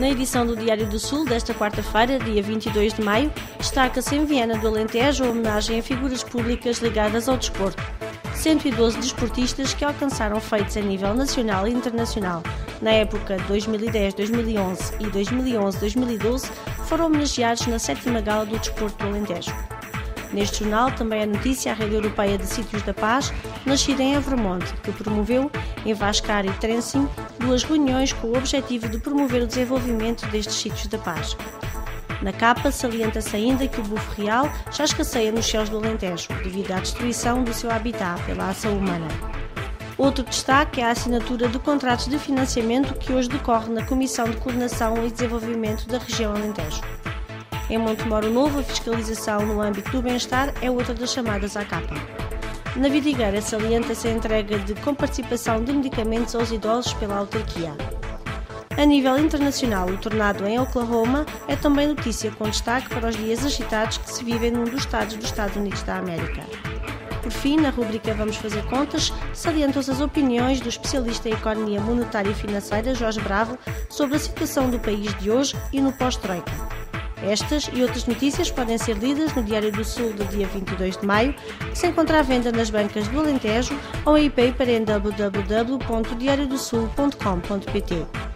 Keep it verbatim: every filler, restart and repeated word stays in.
Na edição do Diário do Sul desta quarta-feira, dia vinte e dois de maio, destaca-se em Viana do Alentejo a homenagem a figuras públicas ligadas ao desporto. cento e doze desportistas que alcançaram feitos a nível nacional e internacional na época dois mil e dez, dois mil e onze e dois mil e onze, dois mil e doze foram homenageados na sétima Gala do Desporto do Alentejo. Neste jornal também a notícia a Rede Europeia de Sítios da Paz, nascida em Evermonte, que promoveu, em Vascar e Trensin, duas reuniões com o objetivo de promover o desenvolvimento destes sítios da paz. Na capa, salienta-se ainda que o bufo real já escasseia nos céus do Alentejo, devido à destruição do seu habitat pela ação humana. Outro destaque é a assinatura de contratos de financiamento que hoje decorre na Comissão de Coordenação e Desenvolvimento da Região Alentejo. Em Montemoro Novo, a fiscalização no âmbito do bem-estar é outra das chamadas à capa. Na Vidigueira, salienta-se a entrega de comparticipação de medicamentos aos idosos pela autarquia. A nível internacional, o tornado em Oklahoma é também notícia com destaque para os dias agitados que se vivem num dos estados dos Estados Unidos da América. Por fim, na rubrica Vamos Fazer Contas, salientam-se as opiniões do especialista em economia monetária e financeira, Jorge Bravo, sobre a situação do país de hoje e no pós-troika. Estas e outras notícias podem ser lidas no Diário do Sul do dia vinte e dois de maio, que se encontra à venda nas bancas do Alentejo ou em e-paper em w w w ponto diario do sul ponto com ponto p t.